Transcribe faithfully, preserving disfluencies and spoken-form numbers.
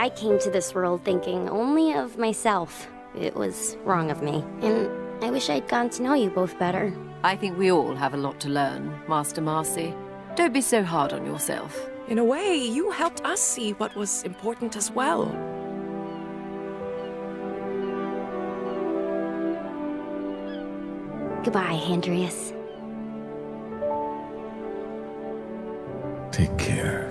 I came to this world thinking only of myself. It was wrong of me, and I wish I'd gotten to know you both better. I think we all have a lot to learn, Master Marcy. Don't be so hard on yourself. In a way, you helped us see what was important as well. Goodbye, Andreas. Take care.